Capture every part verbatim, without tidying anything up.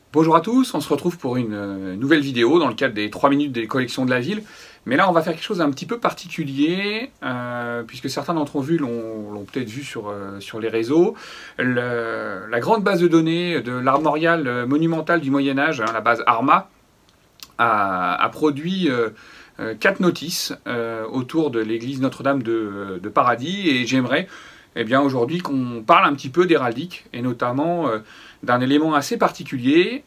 Bonjour à tous, on se retrouve pour une euh, nouvelle vidéo dans le cadre des trois minutes des collections de la ville. Mais là, on va faire quelque chose d'un petit peu particulier, euh, puisque certains d'entre vous l'ont peut-être vu sur, euh, sur les réseaux. Le, la grande base de données de l'armorial monumental du Moyen-Âge, hein, la base ARMA, a, a produit euh, euh, quatre notices euh, autour de l'église Notre-Dame de, de Paradis, et j'aimerais eh bien aujourd'hui qu'on parle un petit peu d'héraldique, et notamment euh, d'un élément assez particulier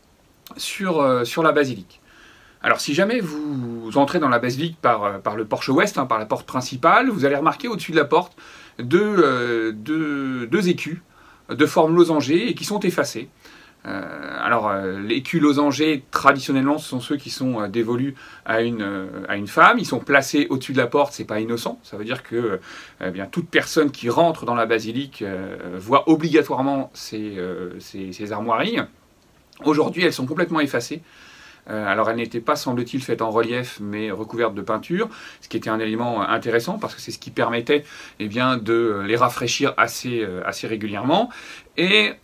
sur, euh, sur la basilique. Alors si jamais vous entrez dans la basilique par, par le porche ouest, hein, par la porte principale, vous allez remarquer au-dessus de la porte deux, euh, deux, deux écus de forme losangée et qui sont effacés. Euh, alors euh, l'écu losangé, traditionnellement, ce sont ceux qui sont euh, dévolus à une, euh, à une femme. Ils sont placés au-dessus de la porte, c'est pas innocent. Ça veut dire que euh, eh bien, toute personne qui rentre dans la basilique euh, voit obligatoirement ces, euh, ces, ces armoiries. Aujourd'hui, elles sont complètement effacées. Euh, alors elles n'étaient pas, semble-t-il, faites en relief, mais recouvertes de peinture, ce qui était un élément intéressant, parce que c'est ce qui permettait eh bien, de les rafraîchir assez, euh, assez régulièrement. Et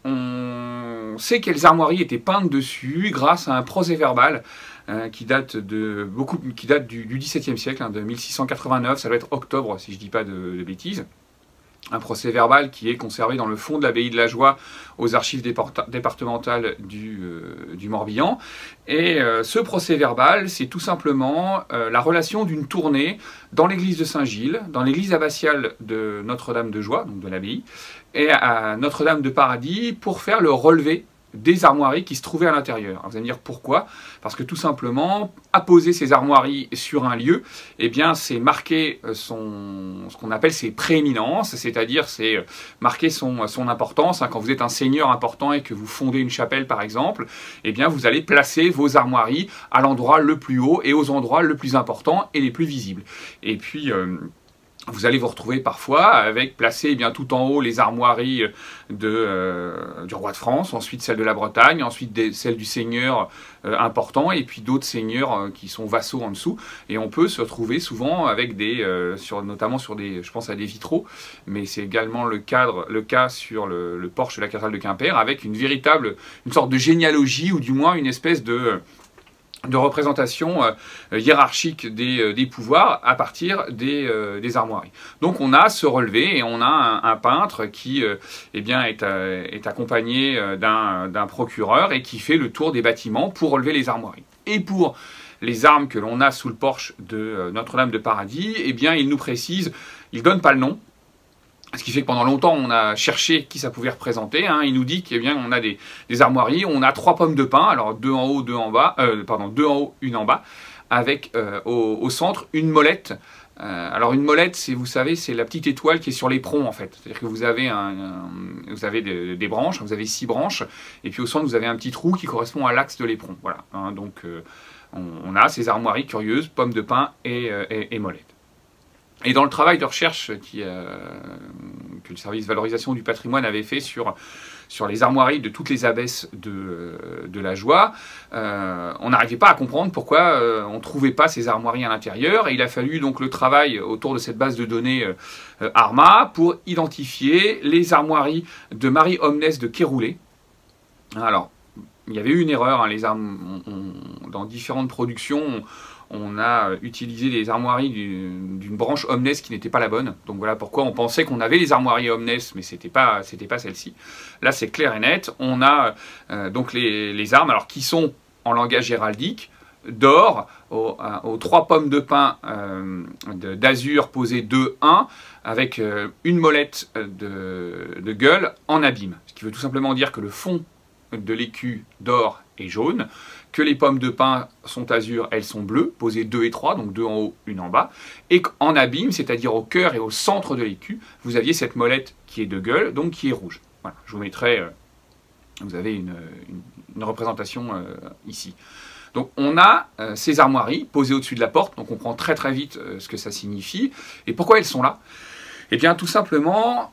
on sait que les armoiries étaient peintes dessus grâce à un procès-verbal euh, qui date, de, beaucoup, qui date du, du dix-septième siècle, hein, de mille six cent quatre-vingt-neuf, ça doit être octobre, si je ne dis pas de, de bêtises. Un procès-verbal qui est conservé dans le fond de l'abbaye de la Joie aux archives départementales du, euh, du Morbihan. Et euh, ce procès-verbal, c'est tout simplement euh, la relation d'une tournée dans l'église de Saint-Gilles, dans l'église abbatiale de Notre-Dame de Joie, donc de l'abbaye, et à Notre-Dame de Paradis, pour faire le relevé des armoiries qui se trouvaient à l'intérieur. Vous allez me dire pourquoi? Parce que tout simplement, apposer ces armoiries sur un lieu, eh bien, c'est marquer son, ce qu'on appelle ses prééminences, c'est-à-dire c'est marquer son, son importance. Quand vous êtes un seigneur important et que vous fondez une chapelle, par exemple, eh bien, vous allez placer vos armoiries à l'endroit le plus haut et aux endroits le plus importants et les plus visibles. Et puis... Euh, Vous allez vous retrouver parfois avec placé eh bien, tout en haut les armoiries de, euh, du roi de France, ensuite celles de la Bretagne, ensuite des, celles du seigneur euh, important, et puis d'autres seigneurs euh, qui sont vassaux en dessous. Et on peut se retrouver souvent avec des, euh, sur, notamment sur des, je pense à des vitraux, mais c'est également le, cadre, le cas sur le, le porche de la cathédrale de Quimper, avec une véritable, une sorte de généalogie, ou du moins une espèce de... de représentation euh, hiérarchique des, euh, des pouvoirs à partir des, euh, des armoiries. Donc on a ce relevé et on a un, un peintre qui euh, eh bien, est, euh, est accompagné euh, d'un d'un procureur et qui fait le tour des bâtiments pour relever les armoiries. Et pour les armes que l'on a sous le porche de euh, Notre-Dame de Paradis, eh bien, il nous précise, il ne donne pas le nom, ce qui fait que pendant longtemps, on a cherché qui ça pouvait représenter. Hein. Il nous dit qu'on a des, des armoiries, on a trois pommes de pin, alors deux en haut, deux en bas, euh, pardon, deux en haut, une en bas, avec euh, au, au centre une molette. Euh, alors une molette, vous savez, c'est la petite étoile qui est sur l'éperon en fait. C'est-à-dire que vous avez, un, un, vous avez des, des branches, vous avez six branches, et puis au centre, vous avez un petit trou qui correspond à l'axe de l'éperon. Voilà. Hein. Donc euh, on, on a ces armoiries curieuses, pommes de pin et, euh, et, et molettes. Et dans le travail de recherche qui, euh, que le service valorisation du patrimoine avait fait sur, sur les armoiries de toutes les abbesses de, de la Joie, euh, on n'arrivait pas à comprendre pourquoi euh, on ne trouvait pas ces armoiries à l'intérieur. Et il a fallu donc le travail autour de cette base de données euh, ARMA pour identifier les armoiries de Marie Omnès de Kéroulé. Alors, il y avait eu une erreur, hein, les armes, on, on, dans différentes productions, on, on a utilisé les armoiries d'une branche Omnès qui n'était pas la bonne. Donc voilà pourquoi on pensait qu'on avait les armoiries Omnès, mais ce n'était pas, c'était pas celle-ci. Là, c'est clair et net. On a euh, donc les, les armes, alors qui sont en langage héraldique, d'or, aux, aux trois pommes de pin euh, d'azur posées deux un, avec euh, une molette de, de gueule en abîme. Ce qui veut tout simplement dire que le fond de l'écu d'or est jaune, que les pommes de pin sont azur, elles sont bleues, posées deux et trois, donc deux en haut, une en bas, et qu'en abîme, c'est-à-dire au cœur et au centre de l'écu, vous aviez cette molette qui est de gueule, donc qui est rouge. Voilà, je vous mettrai, euh, vous avez une, une, une représentation euh, ici. Donc on a euh, ces armoiries posées au-dessus de la porte, donc on comprend très très vite euh, ce que ça signifie, et pourquoi elles sont là. Eh bien, tout simplement,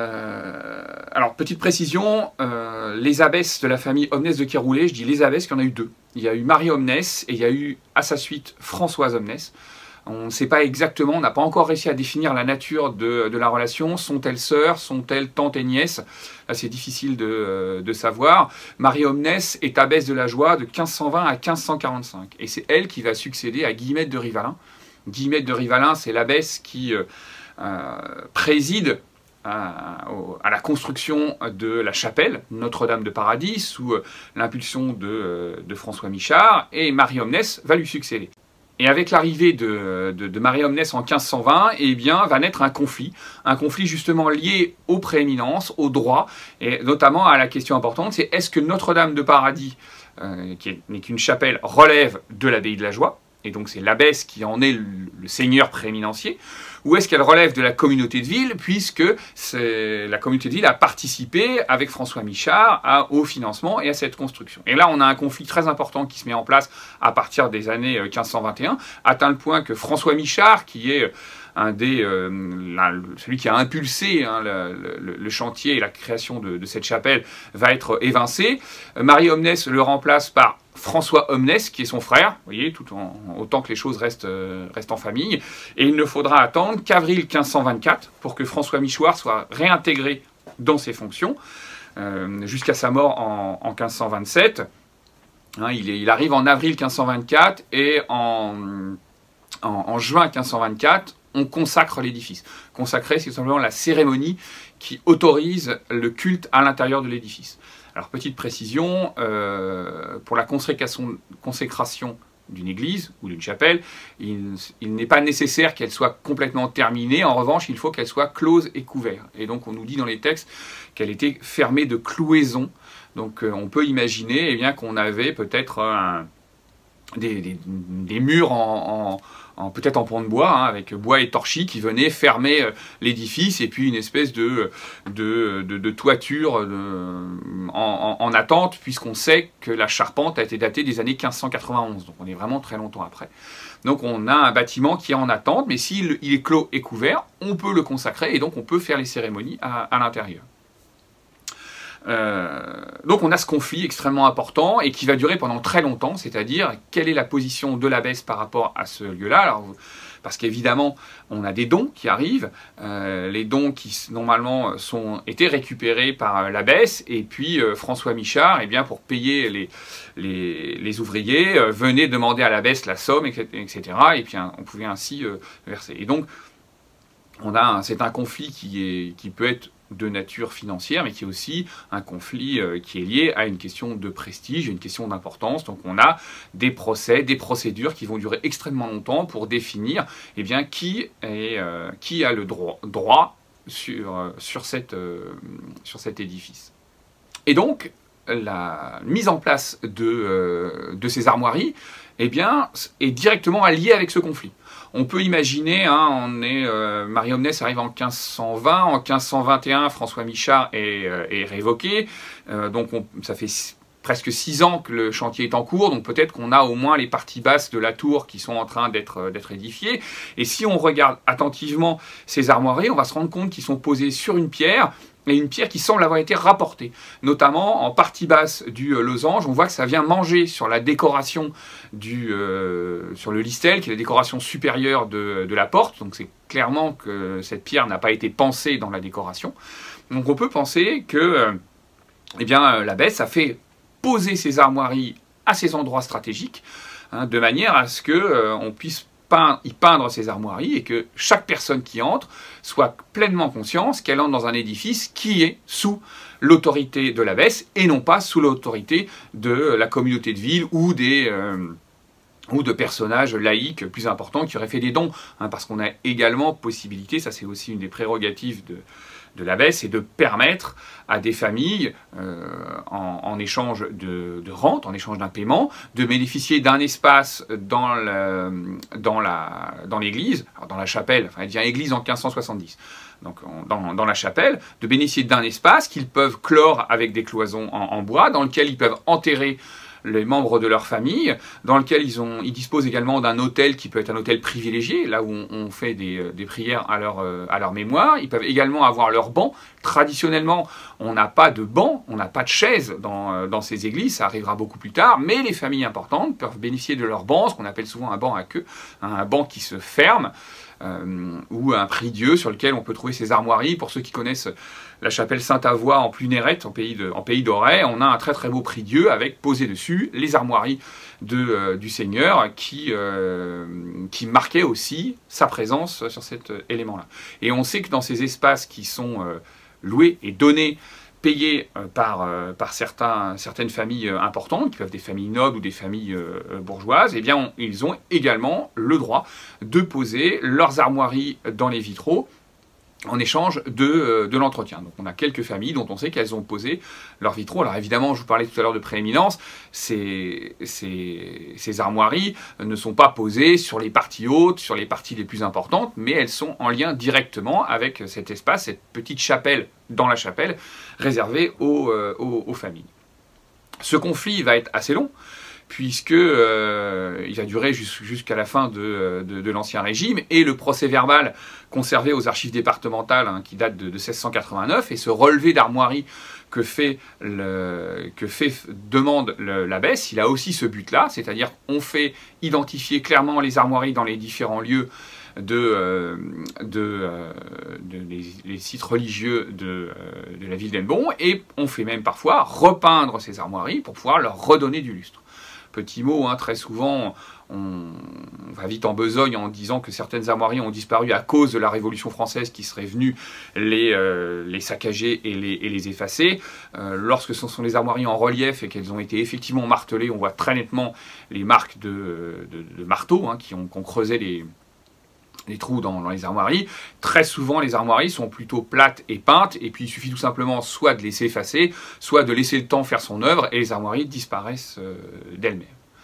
euh, alors petite précision, euh, les abbesses de la famille Omnès de Kéroulé, je dis les abbesses, qu'il y en a eu deux. Il y a eu Marie Omnès et il y a eu à sa suite Françoise Omnès. On ne sait pas exactement, on n'a pas encore réussi à définir la nature de, de la relation. Sont-elles sœurs? Sont-elles tantes et nièces? Là, c'est difficile de, de savoir. Marie Omnes est abbesse de la Joie de quinze cent vingt à quinze cent quarante-cinq. Et c'est elle qui va succéder à Guillemette de Rivalin. Guillemette de Rivalin, c'est l'abbesse qui euh, euh, préside à, à la construction de la chapelle Notre-Dame de Paradis sous euh, l'impulsion de, euh, de François Michard. Et Marie Omnes va lui succéder. Et avec l'arrivée de, de, de Marie Omnes en quinze cent vingt, eh bien, va naître un conflit. Un conflit justement lié aux prééminences, aux droits, et notamment à la question importante, c'est est-ce que Notre-Dame de Paradis, euh, qui n'est qu'une chapelle, relève de l'abbaye de la Joie, et donc c'est l'abbesse qui en est le, le seigneur prééminancier, ou est-ce qu'elle relève de la communauté de ville, puisque la communauté de ville a participé avec François Michard à, au financement et à cette construction. Et là, on a un conflit très important qui se met en place à partir des années quinze cent vingt et un, atteint le point que François Michard, qui est un des, euh, la, celui qui a impulsé hein, le, le, le chantier et la création de, de cette chapelle, va être évincé. Marie Omnes le remplace par François Omnes, qui est son frère, vous voyez, tout en, autant que les choses restent, euh, restent en famille. Et il ne faudra attendre qu'avril quinze cent vingt-quatre pour que François Michard soit réintégré dans ses fonctions, euh, jusqu'à sa mort en, en quinze cent vingt-sept. Hein, il, est, il arrive en avril quinze cent vingt-quatre et en, en, en juin quinze cent vingt-quatre, on consacre l'édifice. Consacrer, c'est simplement la cérémonie qui autorise le culte à l'intérieur de l'édifice. Alors, petite précision, euh, pour la consécration, consécration d'une église ou d'une chapelle, il, il n'est pas nécessaire qu'elle soit complètement terminée. En revanche, il faut qu'elle soit close et couverte. Et donc, on nous dit dans les textes qu'elle était fermée de clouaisons. Donc, euh, on peut imaginer eh bien, qu'on avait peut-être un, des, des, des murs en... en peut-être en pont de bois, hein, avec bois et torchis qui venaient fermer euh, l'édifice, et puis une espèce de, de, de, de toiture de, en, en, en attente, puisqu'on sait que la charpente a été datée des années quinze cent quatre-vingt-onze, donc on est vraiment très longtemps après. Donc on a un bâtiment qui est en attente, mais s'il il est clos et couvert, on peut le consacrer, et donc on peut faire les cérémonies à, à l'intérieur. Euh, donc on a ce conflit extrêmement important et qui va durer pendant très longtemps, c'est-à-dire quelle est la position de l'abbesse par rapport à ce lieu-là. Alors, parce qu'évidemment, on a des dons qui arrivent, euh, les dons qui normalement sont été récupérés par l'abbesse, et puis euh, François Michard, eh bien, pour payer les, les, les ouvriers, euh, venait demander à l'abbesse la somme, et cetera. Et puis hein, on pouvait ainsi euh, verser. Et donc, on a, c'est un conflit qui, est, qui peut être de nature financière, mais qui est aussi un conflit euh, qui est lié à une question de prestige, une question d'importance. Donc on a des procès, des procédures qui vont durer extrêmement longtemps pour définir eh bien, qui, est, euh, qui a le droit, droit sur, euh, sur, cette, euh, sur cet édifice. Et donc, la mise en place de, euh, de ces armoiries eh bien, est directement liée avec ce conflit. On peut imaginer, hein, on est, euh, Marie Omnes arrive en quinze cent vingt, en quinze cent vingt et un, François Michard est, euh, est révoqué, euh, donc on, ça fait presque six ans que le chantier est en cours, donc peut-être qu'on a au moins les parties basses de la tour qui sont en train d'être d'être édifiées. Et si on regarde attentivement ces armoiries, on va se rendre compte qu'ils sont posés sur une pierre, et une pierre qui semble avoir été rapportée. Notamment en partie basse du euh, losange, on voit que ça vient manger sur la décoration, du, euh, sur le listel, qui est la décoration supérieure de, de la porte. Donc c'est clairement que cette pierre n'a pas été pensée dans la décoration. Donc on peut penser que euh, eh bien, l'abbesse a fait poser ses armoiries à ces endroits stratégiques, hein, de manière à ce qu'on euh, puisse peindre, y peindre ses armoiries et que chaque personne qui entre soit pleinement consciente qu'elle entre dans un édifice qui est sous l'autorité de l'abbesse et non pas sous l'autorité de la communauté de ville ou des... Euh, ou de personnages laïcs plus importants qui auraient fait des dons, hein, parce qu'on a également possibilité, ça c'est aussi une des prérogatives de, de l'abbesse, c'est de permettre à des familles, euh, en, en échange de, de rente, en échange d'un paiement, de bénéficier d'un espace dans la, dans la, dans l'église, dans la chapelle, enfin elle devient église en quinze cent soixante-dix, donc dans, dans la chapelle, de bénéficier d'un espace qu'ils peuvent clore avec des cloisons en, en bois, dans lequel ils peuvent enterrer les membres de leur famille, dans lequel ils, ont, ils disposent également d'un hôtel qui peut être un hôtel privilégié, là où on, on fait des, des prières à leur, à leur mémoire. Ils peuvent également avoir leur banc. Traditionnellement, on n'a pas de banc, on n'a pas de chaise dans, dans ces églises, ça arrivera beaucoup plus tard, mais les familles importantes peuvent bénéficier de leur banc, ce qu'on appelle souvent un banc à queue, un banc qui se ferme, euh, ou un prie-dieu sur lequel on peut trouver ces armoiries. Pour ceux qui connaissent la chapelle Sainte-Avoie en Plunérette, en pays de, en pays d'Auray, on a un très très beau prie-dieu avec posé dessus les armoiries de, euh, du Seigneur qui, euh, qui marquait aussi sa présence sur cet élément-là. Et on sait que dans ces espaces qui sont euh, loués et donnés, payés euh, par, euh, par certains, certaines familles euh, importantes, qui peuvent être des familles nobles ou des familles euh, bourgeoises, eh bien, on, ils ont également le droit de poser leurs armoiries dans les vitraux en échange de, euh, de l'entretien. Donc on a quelques familles dont on sait qu'elles ont posé leurs vitraux. Alors évidemment, je vous parlais tout à l'heure de prééminence, ces, ces, ces armoiries ne sont pas posées sur les parties hautes, sur les parties les plus importantes, mais elles sont en lien directement avec cet espace, cette petite chapelle dans la chapelle, réservée aux, euh, aux, aux familles. Ce conflit va être assez long, puisque euh, il va durer jusqu'à la fin de, de, de l'Ancien Régime, et le procès-verbal conservé aux archives départementales, hein, qui date de, de mille sept cent quatre-vingt-neuf, et ce relevé d'armoirie que fait, le, que fait demande le, l'abbesse, il a aussi ce but-là, c'est-à-dire on fait identifier clairement les armoiries dans les différents lieux de, euh, de, euh, de les, les sites religieux de, euh, de la ville d'Hennebont, et on fait même parfois repeindre ces armoiries pour pouvoir leur redonner du lustre. Petit mot, hein, très souvent, on, on va vite en besogne en disant que certaines armoiries ont disparu à cause de la Révolution française qui serait venue les, euh, les saccager et les, et les effacer. Euh, lorsque ce sont les armoiries en relief et qu'elles ont été effectivement martelées, on voit très nettement les marques de, de, de marteau, hein, qui, ont, qui ont creusé les... les trous dans, dans les armoiries. Très souvent, les armoiries sont plutôt plates et peintes, et puis il suffit tout simplement soit de laisser effacer, soit de laisser le temps faire son œuvre, et les armoiries disparaissent euh, d'elles-mêmes.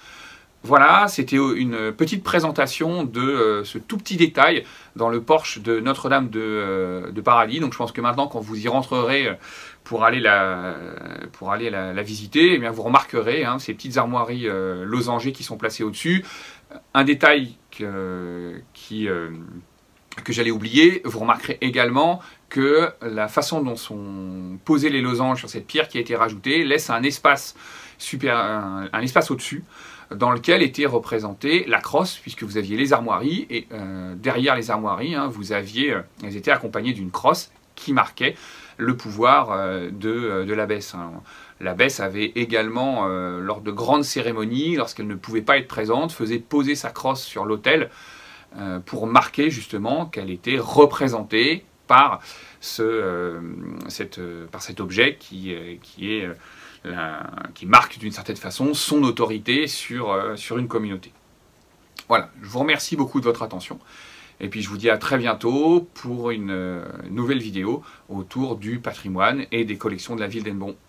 Voilà, c'était une petite présentation de euh, ce tout petit détail dans le porche de Notre-Dame de, euh, de Paradis. Donc je pense que maintenant, quand vous y rentrerez pour aller la, pour aller la, la visiter, eh bien, vous remarquerez hein, ces petites armoiries euh, losangées qui sont placées au-dessus. Un détail que, qui, euh, que j'allais oublier, vous remarquerez également que la façon dont sont posés les losanges sur cette pierre qui a été rajoutée laisse un espace, super, un, un espace au-dessus dans lequel était représentée la crosse, puisque vous aviez les armoiries, et euh, derrière les armoiries, hein, vous aviez, euh, elles étaient accompagnées d'une crosse qui marquait le pouvoir euh, de, de l'abbesse. Hein. L'abbesse avait également, euh, lors de grandes cérémonies, lorsqu'elle ne pouvait pas être présente, faisait poser sa crosse sur l'autel euh, pour marquer justement qu'elle était représentée par, ce, euh, cette, euh, par cet objet qui, euh, qui, est, euh, la, qui marque d'une certaine façon son autorité sur, euh, sur une communauté. Voilà, je vous remercie beaucoup de votre attention. Et puis je vous dis à très bientôt pour une euh, nouvelle vidéo autour du patrimoine et des collections de la ville d'Hennebont.